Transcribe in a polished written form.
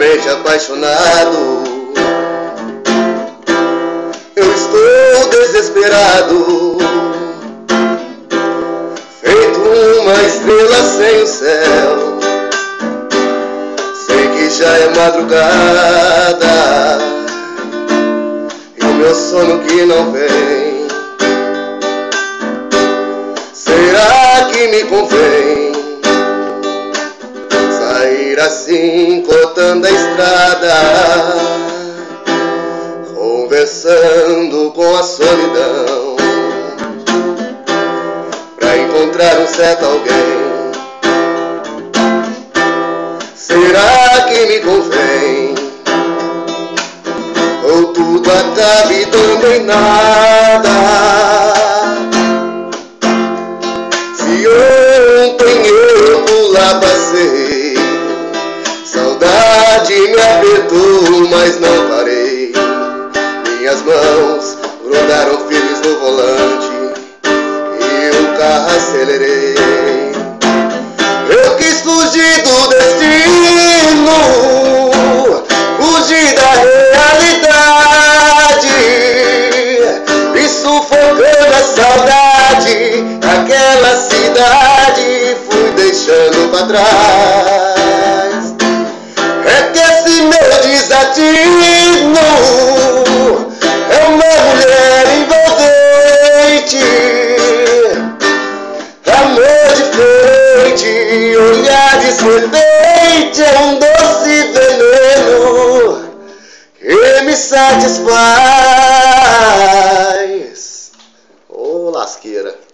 loucamente apaixonado. Eu estou desesperado, feito uma estrela sem o céu. Sei que já é madrugada e o meu sono que não vem. Será que me convém sair assim, cortando a estrada, conversando com a solidão, pra encontrar um certo alguém? Será que me convém? Ou tudo acabe dando em nada? Se ontem eu por lá passei, saudade me apertou, mas não parei. Minhas mãos grudaram firmes no volante e o carro acelerei. Eu quis fugir do destino, fugir da realidade, e sufocando a saudade daquela cidade fui deixando pra trás. É que esse meu desatino é uma mulher envolvente, amor diferente, olhar de serpente, é um doce veneno que me satisfaz. Ô lasqueira.